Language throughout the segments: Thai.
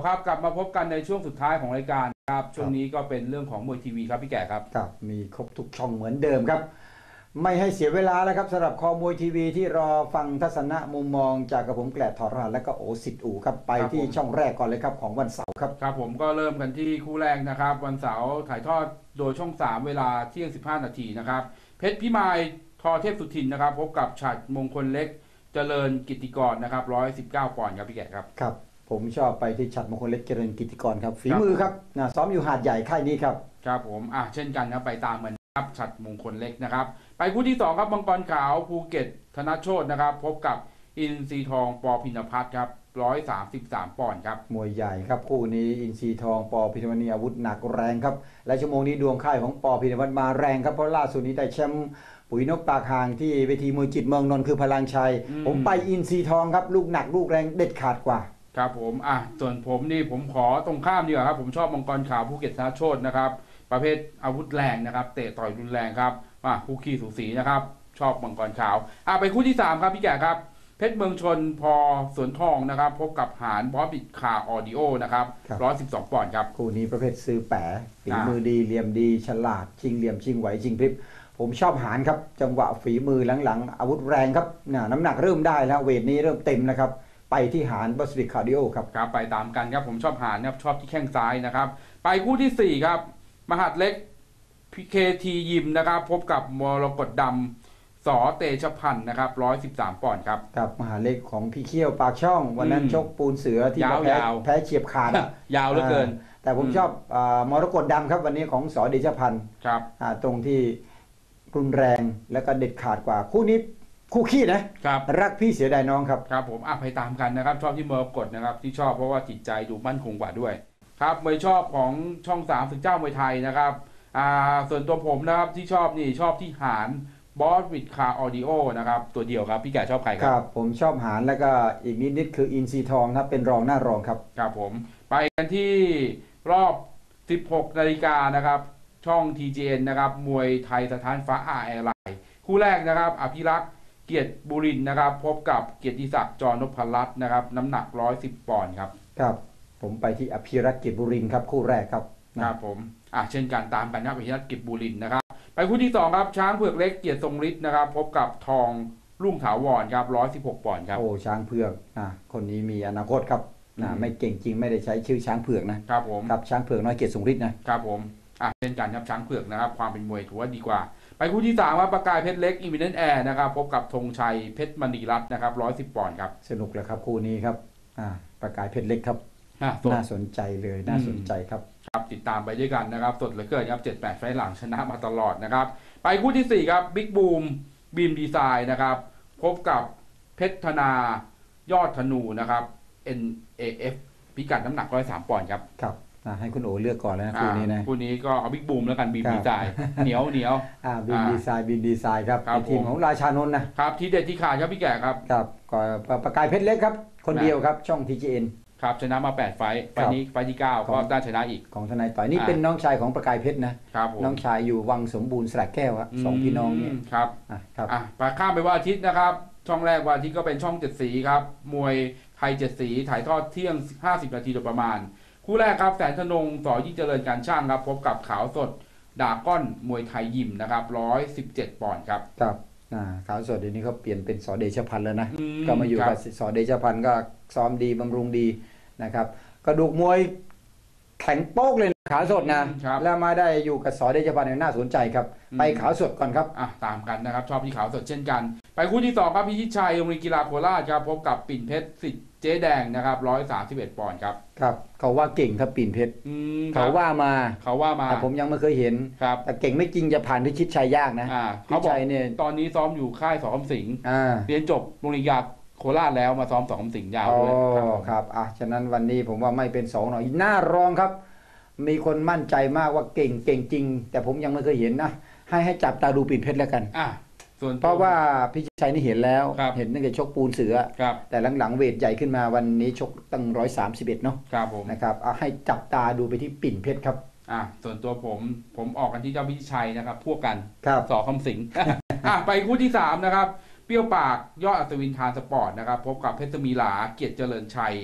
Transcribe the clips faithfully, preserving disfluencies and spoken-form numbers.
ครับกลับมาพบกันในช่วงสุดท้ายของรายการครับช่วงนี้ก็เป็นเรื่องของมวยทีวีครับพี่แก่ครับครับมีครบทุกช่องเหมือนเดิมครับไม่ให้เสียเวลาแล้วครับสำหรับคอมวยทีวีที่รอฟังทัศนะมุมมองจากกระผมแกลดถอดรหัสและก็โอสิทธิ์อู่ครับไปที่ช่องแรกก่อนเลยครับของวันเสาร์ครับครับผมก็เริ่มกันที่คู่แรกนะครับวันเสาร์ถ่ายทอดโดยช่องสามเวลาเที่ยงสิบห้านาทีนะครับเพชรพิมายทอเทพสุทินนะครับพบกับฉัตรมงคลเล็กเจริญกิติกรนะครับหนึ่งร้อยสิบเก้าปอนด์ครับพี่แก่ครับครับผมชอบไปที่ฉัตรมงคลเล็กเจริญกิติกรครับฝีมือครับนะซ้อมอยู่หาดใหญ่ค่ายนี้ครับครับผมอ่ะเช่นกันครับไปตามเหมือนครับฉัตรมงคลเล็กนะครับไปคู่ที่สองครับมังกรขาวภูเก็ตธนโชตนะครับพบกับอินทรีทองปอพินภัทรครับหนึ่งร้อยสามสิบสามปอนด์ครับมวยใหญ่ครับคู่นี้อินทรีทองปอพินภัทรอาวุธหนักแรงครับและชั่วโมงนี้ดวงค่ายของปอพินภัทรมาแรงครับเพราะล่าสุดนี้ได้แชมป์ปุ๋ยนกปากหางที่เวทีมวยจิตเมืองนนท์คือพลังชัยผมไปอินทรีทองครับลูกหนักลูกแรงเด็ดขาดกว่าครับผมอ่ะส่วนผมนี่ผมขอตรงข้ามดีกว่าครับผมชอบมังกรขาวภูเก็ตธนโชตนะครับประเภทอาวุธแรงนะครับเตะต่อยรุนแรงครับอ่ะคู่ขี้สูสีนะครับชอบมังกรขาวอ่ะไปคู่ที่สามครับพี่แก่ครับเพชรเมืองชนพอสวนทองนะครับพบกับหานบอสบิดคาออดิโอนะครับหนึ่งร้อยสิบสองปอนด์ครับคู่นี้ประเภทซื้อแปะฝีมือดีเหลี่ยมดีฉลาดชิงเหลี่ยมชิงไหวชิงพริบผมชอบหานครับจังหวะฝีมือหลังๆอาวุธแรงครับน้ำหนักเริ่มได้แล้วเวทนี้เริ่มเต็มนะครับไปที่หานบอสบิดคาร์ดิโอครับครับไปตามกันครับผมชอบหานครับชอบที่แข้งซ้ายนะครับไปคู่ที่สี่ครับมหาดเล็กพีเคทียิมนะครับพบกับมรกตดำสอเตชพันธ์นะครับหนึ่งร้อยสิบสามปอนด์ครับกับมหาเล็กของพี่เขี้ยวปากช่องวันนั้นชกปูนเสือที่แพ้แพ้เฉียบขาดยาวเหลือเกินแต่ผมชอบมรกตดำครับวันนี้ของสอเดชพันธ์ครับตรงที่รุนแรงและก็เด็ดขาดกว่าคู่นี้คู่ขี้นะครับรักพี่เสียดายน้องครับครับผมอ่ะไปตามกันนะครับชอบที่มรกตนะครับที่ชอบเพราะว่าจิตใจดูมั่นคงกว่าด้วยครับมวยชอบของช่องสามศึกเจ้ามวยไทยนะครับอ่าส่วนตัวผมนะครับที่ชอบนี่ชอบที่หานบอสวิดคาออดิโอนะครับตัวเดียวครับพี่แก่ชอบใครครับผมชอบหานแล้วก็อีกนิดนิดคืออินซีทองครับเป็นรองหน้ารองครับครับผมไปกันที่รอบสิบหกนาฬิกานะครับช่อง ที จี เอ็น นะครับมวยไทยสถานฟ้าอาร์แอร์ไลน์คู่แรกนะครับอภิรักษ์เกียรติบุรินทร์นะครับพบกับเกียรติศักดิ์จรนพรัตน์นะครับน้ำหนักหนึ่งร้อยสิบปอนด์ครับครับผมไปที่อภิรักษ์เกียรติบุรินทร์ครับคู่แรกครับครับผมอ่ะเช่นกันตามกันนะอภิรักษ์เกียรติบุรินทร์นะครับไปคู่ที่สองครับช้างเผือกเล็กเกียรติทรงฤทธิ์นะครับพบกับทองรุ่งถาวรครับหนึ่งร้อยสิบหกปอนด์ครับโอ้ช้างเผือกนะคนนี้มีอนาคตครับนะไม่เก่งจริงไม่ได้ใช้ชื่อช้างเผือกนะครับผมกับช้างเผือกน้อยเกียรติทรงฤทธิ์นะครับผมอ่ะเช่นกันครับช้างเผือกนะครับความเป็นมวยถือว่าดีกว่าไปคู่ที่สามว่าประกายเพชรเล็กอิมิเนนต์แอร์นะครับพบกับธงชัยเพชรมณีรัตน์นะครับหนึ่งร้อยสิบปอนด์ครับสนุกเลยครับคู่นี้ครับอ่าประกายเพชรเล็กครับน่าสนใจเลยน่าสนใจครับครับติดตามไปด้วยกันนะครับสดเหลือเกินครับเจ็ดแปดไฟล์หลังชนะมาตลอดนะครับไปคู่ที่สี่ครับบิ๊กบูมบีมดีไซน์นะครับพบกับเพชรธนายอดธนูนะครับ เอ็น เอ เอฟ พิกัดน้ำหนักหนึ่งร้อยสามปอนด์ครับครับให้คุณโอเลือกก่อนนะคู่นี้นะคู่นี้ก็เอาบิ๊กบูมแล้วกันบีมดีไซน์เหนียวเหนียวอ่าบีมดีไซน์บีมดีไซน์ครับทีมของราชานนท์นะครับทีเด็ดที่ขาดครับพี่แก่ครับครับก็ประกายเพชรเล็กครับคนเดียวครับช่อง ที จี เอ็นครับชนะมาแปดไฟล์ไฟล์นี้ไฟล์ที่เก้าก็ได้ชนะอีกของทนายต่อยนี่เป็นน้องชายของประกายเพชรนะครับน้องชายอยู่วังสมบูรณ์สระแก้วครับสองพี่น้องนี่ครับอ่ะครับอ่ะไปข้ามไปวันอาทิตย์นะครับช่องแรกวันอาทิตย์ก็เป็นช่องเจ็ดสีครับมวยไทยเจ็ดสีถ่ายทอดเที่ยงห้าสิบนาทีโดยประมาณคู่แรกครับแสนธนงสอยิ่งเจริญการช่างครับพบกับขาวสดดาก้อนมวยไทยยิมนะครับหนึ่งร้อยสิบเจ็ดปอนด์ครับครับอ่าขาวสดเดี๋ยวนี้เขาเปลี่ยนเป็นสอเดชพันธ์แล้วนะก็มาอยู่กับสอเดชพันธ์ก็ซ้อมดีบำรุงดีนะครับกระดูกมวยแข็งโป๊กเลยขาวสดนะแล้วมาได้อยู่กับสอเดชพันธ์น่าสนใจครับไปขาวสดก่อนครับอ่ะตามกันนะครับชอบที่ขาวสดเช่นกันไปคู่ที่สองครับพิชิตชัยโรงเรียนกีฬาโคราชครับพบกับปิ่นเพชรสิทธิ์เจ๊แดงนะครับหนึ่งร้อยสามสิบเอ็ดปอนด์ครับครับเขาว่าเก่งครับปิ่นเพชรเขาว่ามาเขาว่ามาแต่ผมยังไม่เคยเห็นแต่เก่งไม่จริงจะผ่านพิชิตชัยยากนะพิชิตชัยเนี่ยตอนนี้ซ้อมอยู่ค่ายสอคำสิงห์เรียนจบโรงเรียนกีฬาโคราชแล้วมาซ้อมสองคำสิงห์ยาวด้วยครับอ่ะฉะนั้นวันนี้ผมว่าไม่เป็นสองหน่อยหน้ารองครับมีคนมั่นใจมากว่าเก่งเก่งจริงแต่ผมยังไม่เคยเห็นนะให้ให้จับตาดูปิ่นเพชรแล้วกันอ่ะส่วนเพราะว่าพิชิตชัยนี่เห็นแล้วเห็นตั้งแต่ชกปูนเสือแต่หลังๆเวทใหญ่ขึ้นมาวันนี้ชกตั้งหนึ่งร้อยสามสิบเอ็ดเนาะครับผมนะครับเอาให้จับตาดูไปที่ปิ่นเพชรครับอ่ะส่วนตัวผมผมออกกันที่เจ้าพิชิตชัยนะครับพวกกันสอคำสิงห์อ่ะไปคู่ที่สามนะครับเปรี้ยวปากยอดอัศวินทานสปอร์ตนะครับพบกับเพชรมีหลาเกียรติเจริญชัย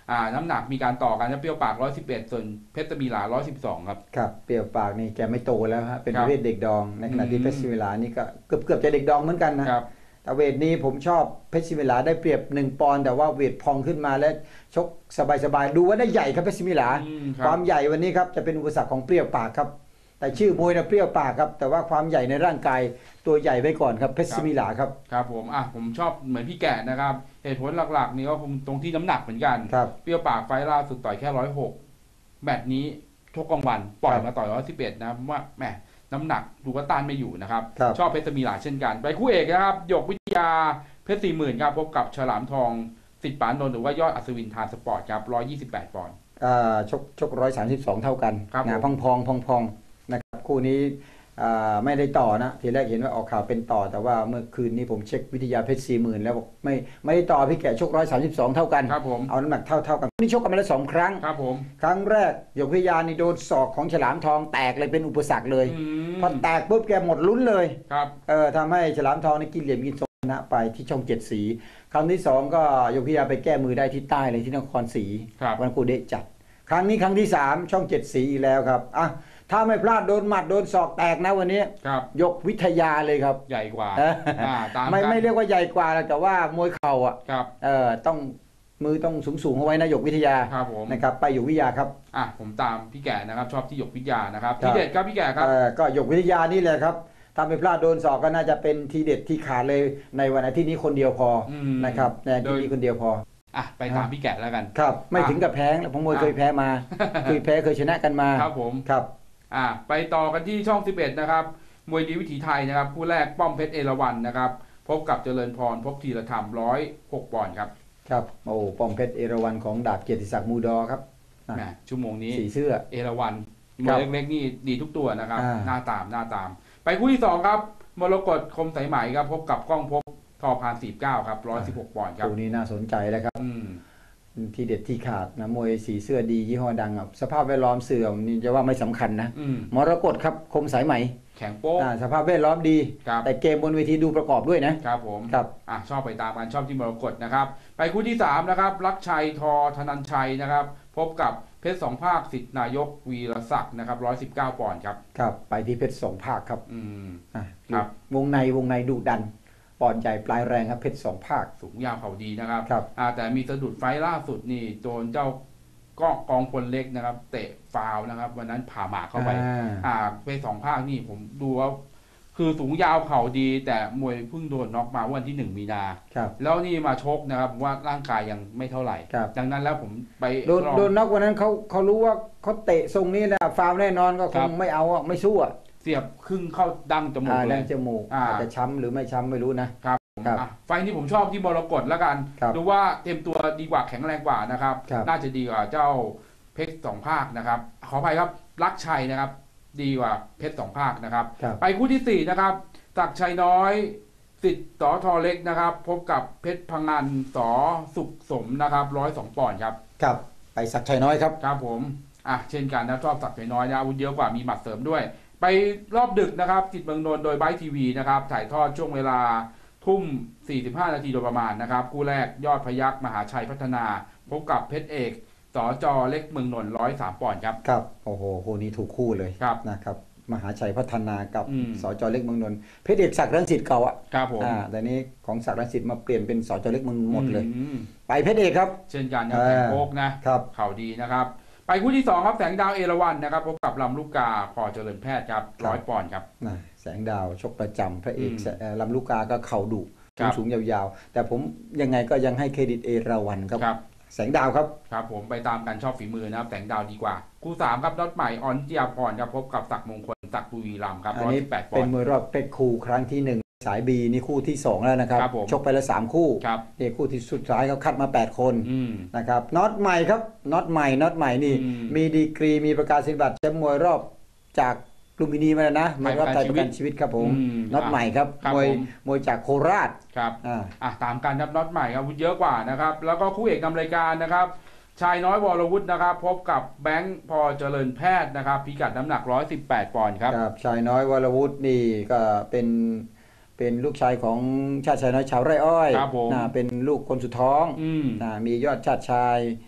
อ่าน้ำหนักมีการต่อกันนะเปรี้ยวปากร้อยสิบเอ็ดส่วนเพชรมีหลาร้อยสิบสองครับครับเปรี้ยวปากนี่แกไม่โตแล้วฮะเป็นประเภทเด็กดองในขณะที่อืมเพชรศิวิลานี่ก็เกือบเกือบจะเด็กดองเหมือนกันนะครับแต่เวทนี้ผมชอบเพชรศิวิลาได้เปรียบหนึ่งปอนด์แต่ว่าเวทพองขึ้นมาและชกสบายๆดูว่าได้ใหญ่ครับเพชรศิวิลาอืมคครับ วามใหญ่วันนี้ครับจะเป็นอุปสรรคของเปรี้ยวปากครับแต่ชื่อมวยนะเปรี้ยวปากครับแต่ว่าความใหญ่ในร่างกายตัวใหญ่ไว้ก่อนครับเพชรศิวิลาครับครับผมอ่ะผมชอบเหมือนพี่แกะนะครับเหตุผลหลักๆนี่ก็คงตรงที่น้ำหนักเหมือนกันครับเปรี้ยวปากไฟล์ล่าสุดต่อยแค่ร้อยหกแมตช์นี้ชกกลางวันปล่อยครับมาต่อยร้อยสิบเอ็ดนะว่าแหมน้ำหนักดูว่าต้านไม่อยู่นะครับครับชอบเพชรมีหลาเช่นกัน ไปคู่เอกนะครับหยกวิทยาเพชรสี่หมื่นครับพบกับฉลามทองสิทธิ์ปานนท์หรือว่ายอดอัศวินทานสปอร์ตครับร้อยยี่สิบแปดปอนด์อ่าชกชกร้อยสามสิบสองเท่ากันครับนะผพมองพองพองพองนะครับคู่นี้อ่าไม่ได้ต่อนะทีแรกเห็นว่าออกข่าวเป็นต่อแต่ว่าเมื่อคืนนี้ผมเช็ควิทยาเพชรสี่หมื่นแล้วบอกไม่ไม่ได้ต่อพี่แกะชกร้อยสามสิบสองเท่ากันครับผมเอาน้ำหนักเท่าเท่ากันนี่ชกกันมาแล้วสองครั้งครับผมครั้งแรกหยกวิทยานี่โดนศอกของฉลามทองแตกเลยเป็นอุปสรรคเลยอืมพอแตกปุ๊บแกหมดลุ้นเลยครับเออทำให้ฉลามทองนี่กินเหลี่ยมกินทรงชนะไปที่ช่องเจ็ดสีครั้งที่สองก็หยกวิทยาไปแก้มือได้ที่ใต้เลยที่นครศรีครับวันกูเดะจัด ครั้งนี้ครั้งที่สามช่องเจ็ดสีอีกแล้วครับอ่ะถ้าไม่พลาดโดนหมัดโดนศอกแตกนะวันนี้ครับยกวิทยาเลยครับใหญ่กว่าเอออ่าตามไม่กันไม่เรียกว่าใหญ่กว่าแต่ว่ามวยเข่าอ่ะครับเออต้องมือต้องสูงสูงๆเอาไว้นะยกวิทยาครับผมนะครับไปยกวิทยาครับอ่ะผมตามพี่แก่นะครับชอบที่หยกวิทยานะครับครับทีเด็ดครับพี่แก่ครับเอ่อก็ยกวิทยานี่แหละครับถ้าไม่พลาดโดนศอกก็น่าจะเป็นทีเด็ดที่ขาดเลยในวันอาทิตย์นี้คนเดียวพออมนะครับในอาทิตย์นี้คนเดียวพออ่ะไปตามพี่แก่แล้วกันครับไม่อ่ะถึงกับแพ้แล้วผมมวยอ่ะเคยแพ้มา เคยแพ้เคยชนะกันมาครับผมครับอ่ะไปต่อกันที่ช่องสิบเอ็ดนะครับมวยดีวิถีไทยนะครับคู่แรกป้อมเพชรเอราวัณนะครับพบกับเจริญพรพบธีรธรรมร้อยหกปอนด์ครับครับโอ้ป้อมเพชรเอราวัณของดาบเกียรติศักดิ์มูดอครับ อ่ะแหมชั่วโมงนี้สีเสื้อเอราวัณมครัวยบเล็กๆนี่ดีทุกตัวนะครับอ่าหน้าตามหน้าตาม ไปคู่ที่สองครับมรกตคมสายไหมครับพบกับกล้องภพทอพานสี่เก้าครับร้อยสิบหกปอนด์ครับคู่นี้น่าสนใจแล้วครับอืมที่เด็ดที่ขาดนะมวยสีเสื้อดียี่ห้อดังอ่ะสภาพแวดล้อมเสื่อมนี่จะว่าไม่สำคัญนะอืมมรกตครับคมสายไหมแข็งโป๊กอ่าสภาพแวดล้อมดีครับแต่เกมบนเวทีดูประกอบด้วยนะครับผมครับอ่ะชอบไปตามกันชอบที่มรกตนะครับ ไปคู่ที่สามนะครับรักชัยทอธนันชัยนะครับพบกับเพชรสองภาคสิทธินายกวีรศักดิ์นะครับร้อยสิบเก้าปอนด์ครับครับไปที่เพชรสองภาคครับอืมอ่ะครับวงในวงในดุดันปอนใหญ่ปลายแรงครับเพชรสองภาคสูงยาวเข่าดีนะครับครับอ่าแต่มีสะดุดไฟล์ล่าสุดนี่โดนเจ้าก้องกองพลเล็กนะครับ เตะฟาวล์นะครับ วันนั้นผ่าหมากเข้าไปอ่าอ่าไปสองภาคนี่ผมดูว่าคือสูงยาวเข่าดี แต่มวยเพิ่งโดนน็อกมาวันที่หนึ่งมีนาครับแล้วนี่มาชกนะครับผมว่าร่างกายยังไม่เท่าไหร่ครับดังนั้นแล้วผมไปโดนลองโดนน็อกวันนั้นเขาเขารู้ว่าเขาเตะทรงนี้นะฟาวล์แน่นอนก็คครังบไม่เอาอ่ะไม่สู้อ่ะเสียบครึ่งเข้าดั้งจมูกอ่าเลแรยงจมูกอ่าอาจจะช้ำหรือไม่ช้ำไม่รู้นะครับ ครับอ่ะไฟล์นี้ผมชอบที่มรกตแล้วกันครับดูว่าเต็มตัวดีกว่าแข็งแรงกว่านะครับครับน่าจะดีกว่าเจ้าเพชรสองภาคนะครับ ขออภัยครับรักชัยนะครับ ดีกว่าเพชรสองภาคนะครับครับไปคู่ที่สี่นะครับศักดิ์ชัยน้อยสิทธิ์สอทอเล็กนะครับ พบกับเพชรพังงานสอสุขสมนะครับร้อยสองปอนด์ครับครับไปศักดิ์ชัยน้อยครับครับผมอ่ะเช่นกันนะชอบศักดิ์ชัยน้อยนะอาวุธเยอะกว่ามีหมัดเสริมด้วย ไปรอบดึกนะครับจิตเมืองนนท์โดยไบทีวีนะครับถ่ายทอดช่วงเวลาทุ่มสี่สิบห้านาทีโดยประมาณนะครับคู่แรกยอดพยัคฆ์มหาชัยพัฒนา พบกับเพชรเอกสอจอเล็กเมืองนนท์ร้อยสามปอนด์ครับครับโอ้โหคู่นี้ถูกคู่เลยครับนะครับมหาชัยพัฒนากับอืมสจเล็กเมืองนนท์เพชรเอกศักดิ์รังสิตเก่าอ่ะครับผมอ่าแต่นี้ของศักดิ์รังสิตมาเปลี่ยนเป็นสจเล็กเมืองหมดเลยอืมไปเพชรเอกครับเช่นกันครับอ่าแข่งโป๊กนะครับ เข่าดีนะครับ ไปคู่ที่สองครับแสงดาวเอราวัณนะครับพบกับลำลูกกาพอเจริญแพทย์ครับร้อยปอนด์ครับนะแสงดาวชกประจำพระเอกอืมแสเอ่อลำลูกกาก็เข่าดุครับสูงๆยาวๆ แต่ผมยังไงก็ยังให้เครดิตเอราวัณครับครับแสงดาวครับครับผมไปตามกันชอบฝีมือนะครับแสงดาวดีกว่า คู่สามครับน็อตใหม่ออนเจียพรครับพบกับศักดิ์มงคลศักดิ์บุรีรัมย์ครับอัร้อยนี้สิบแปดปอเป็นนด์มวยรอบเพชรคู่ครั้งที่หนึ่งสายบีนี่คู่ที่สองแล้วนะครับครับผมชกไปแล้วสามคู่ครับนี่คู่ที่สุดท้ายเขาคัดมาแปดคนอืมนะครับน็อตใหม่ครับน็อตใหม่น็อตใหม่นี่อืมมีดีกรีมีประกาศนียบัตรแชมป์มวยรอบจากลุมพินีมาแล้วนะมวยรอบไทยประกันชีวิตครับผมอืมน็อตใหม่ครับครับมวยผมมวยจากโคราชครับอ่าอ่ะตามกันครับน็อตใหม่ครับอาวุธเยอะกว่านะครับแล้วก็คู่เอกนำรายการนะครับชายน้อยวรวุฒินะครับพบกับแบงค์พอเจริญแพทย์นะครับพิกัดน้ำหนักร้อยสิบแปดปอนด์ครับครับชายน้อยวรวุฒินี่ก็เป็นเป็นลูกชายของชาติชายน้อยชาวไร่อ้อยครับผมนะเป็นลูกคนสุดท้องอืมนะมียอดชาติชาย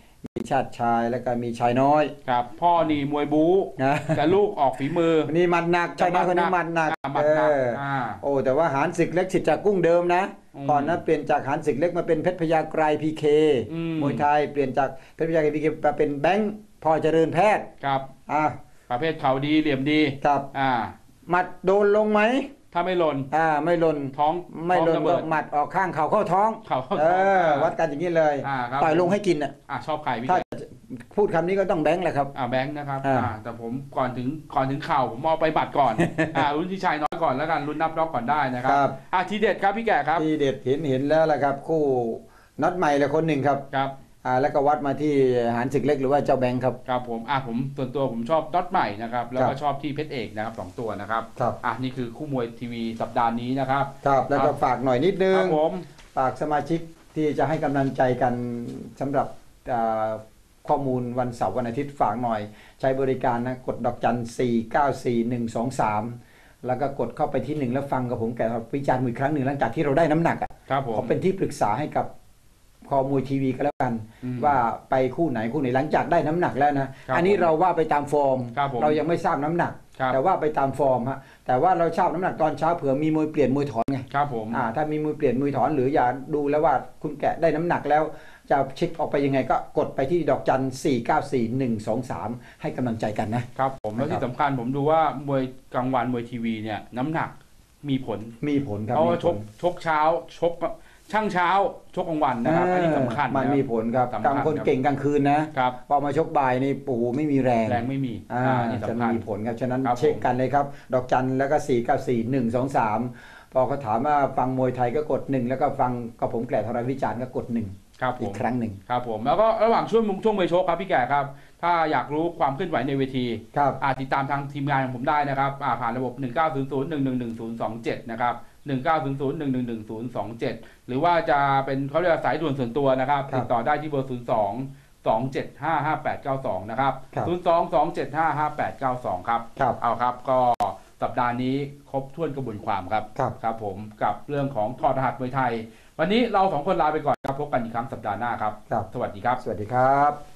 ชาติชายแล้วก็มีชายน้อยครับพ่อนี่มวยบู๊นะแต่ลูกออกฝีมือนี่หมัดหนักชายน้อยคนนี้หมัดหนักอ่าหมัดหนักเอออา โอ้แต่ว่าหานศึกเล็กสิทธิ์จากกุ้งเดิมนะอืมก่อนนั้นเปลี่ยนจากหานศึกเล็กมาเป็นเพชรพญาไกรพีเคอืมมวยไทยเปลี่ยนจากเพชรพญาไกรพีเคมาเป็นแบงค์พอเจริญแพทย์ครับอ่ะประเภทเข่าดีเหลี่ยมดีครับอ่าหมัดโดนลงไหมถ้าไม่หล่นอ่าไม่หล่นท้องไม่หล่นท้องระก็เบิดหมัดออกข้างเข่าเข้าท้องเข่าเข้าเอท้องออ่าวัดกันอย่างนี้เลยอ่าครับต่อยลงให้กินอ่ะอ่าชอบใครพี่ถ้าแกพูดคำนี้ก็ต้องแบงค์แหละครับอ่าแบงค์นะครับอ่าอ่าแต่ผมก่อนถึงก่อนถึงเข่าผมเอาไปบัตรก่อน อ่ารุ่นที่ชายน้อยก่อนแล้วกันรุ่นนับน็อกก่อนได้นะครับอ่าทีเด็ดครับพี่แกครับที่เด็ดเห็นเห็นแล้วแหละครับ คู่น็อตใหม่ละคนหนึ่งครับครับอ่าแล้วก็วัดมาที่หานศึกเล็กหรือว่าเจ้าแบงค์ครับครับผมอ่ะผมส่วนตัวผมชอบน็อตใหม่นะครับแล้วคก็รับชอบที่เพชรเอกนะครับสองตัวนะครับครับอ่ะนี่คือคู่มวยทีวีสัปดาห์นี้นะครับครับแล้วก็ฝากหน่อยนิดนึคงรับผมฝากสมาชิกที่จะให้กำลังใจกันสำหรับอ่าข้อมูลวันเสาร์วันอาทิตย์ฝากหน่อย ใช้บริการนะกดดอกจันสี่เก้าสี่หนึ่งสองสามแล้วก็กดเข้าไปที่หนึ่งแล้วฟังกับผมแกวิจารณ์อีกครั้งหนึ่งหลังจากที่เราได้น้ำหนักอ่ะครับผมเขาเป็นที่ปรึกษาให้กับคอมวยทีวีก็แล้วกันอืมว่าไปคู่ไหนคู่ไหนหลังจากได้น้ำหนักแล้วนะครับ อันนี้ผมเราว่าไปตามฟอร์มครับผมเรายังไม่ทราบน้ำหนักครับแต่ว่าไปตามฟอร์มฮะแต่ว่าเราทราบน้ำหนักตอนเช้าเผื่อมีมวยเปลี่ยนมวยถอนไงครับผมอ่าถ้ามีมวยเปลี่ยนมวยถอนหรืออยากดูแล้วว่าคุณแกะได้น้ำหนักแล้ว จะเช็คออกไปยังไงก็กดไปที่ดอกจันสี่เก้าสี่หนึ่งสองสามให้กำลังใจกันนะครับผมแล้วนะครับที่สำคัญผมดูว่ามวยกลางวันมวยทีวีเนี่ยน้ำหนักมีผลมีผลครับเพราะว่ามีชผกลชกเช้าชกช่างเช้าชกกลางวันนะครับอันนี้สำคัญมันนะมีผลครับสำคัญกลางคนครับเก่งกลางคืนนะครับ พอมาชกบ่ายนี่โอ้โหไม่มีแรงแรงไม่มีอ่าอ่านี่จะสำคัญมีผลครับฉะนั้นครับเช็คผมกันเลยครับ ดอกจันแล้วก็สี่เก้าสี่หนึ่งสองสามพอเขาถามว่าฟังมวยไทยก็กดหนึ่งแล้วก็ฟังกับผมแกล่ทรายวิจารณ์ก็กดหนึ่งครับผอีกมครั้งหนึ่งครับผมแล้วก็ระหว่างช่วงมุงช่วงมวยชกครับพี่แก่ครับถ้าอยากรู้ความเคลื่อนไหวในเวทีครับอาติดตามทางทีมงานของผมได้นะครับอ่าผ่านระบบ หนึ่งเก้าศูนย์ศูนย์ หนึ่งหนึ่งหนึ่งศูนย์ สองเจ็ด นะครับ หนึ่งเก้าศูนย์ศูนย์ หนึ่งหนึ่งหนึ่งศูนย์ สองเจ็ด หรือว่าจะเป็นเขาเรียกว่าสายด่วนส่วนตัวนะครับครับติดต่อได้ที่เบอร์ ศูนย์ สอง สองเจ็ดห้า ห้าแปดเก้าสอง นะครับครับศูนย์ สอง สอง เจ็ดห้า ห้าแปดเก้าสอง ครับครับเอาครับก็สัปดาห์นี้ครบถ้วนกระบวนความครับครับครับผมกับเรื่องของถอดรหัสมวยไทย วันนี้เราสองคนลาไปก่อนครับพบกันอีกครั้งสัปดาห์หน้าครับครับสวัสดีครับสวัสดีครับ